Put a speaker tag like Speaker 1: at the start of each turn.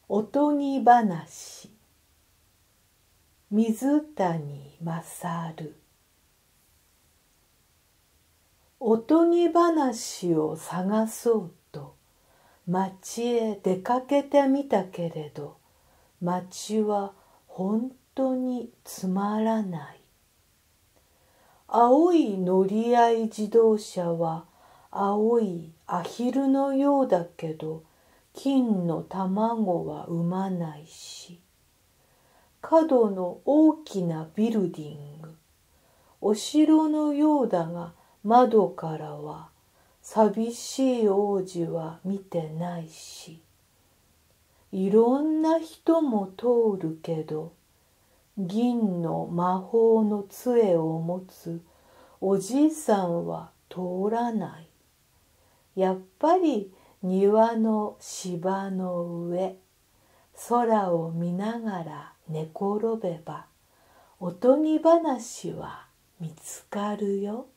Speaker 1: おとぎ話。水谷勝。おとぎ話を探そうと町へ出かけてみたけれど、町は本当につまらない。青い乗り合い自動車は青いアヒルのようだけど、金の卵は産まないし、角の大きなビルディング、お城のようだが窓からは寂しい王子は見てないし、いろんな人も通るけど、銀の魔法の杖を持つおじいさんは通らない。やっぱり庭の芝の上、空を見ながら寝転べば、おとぎ話は見つかるよ。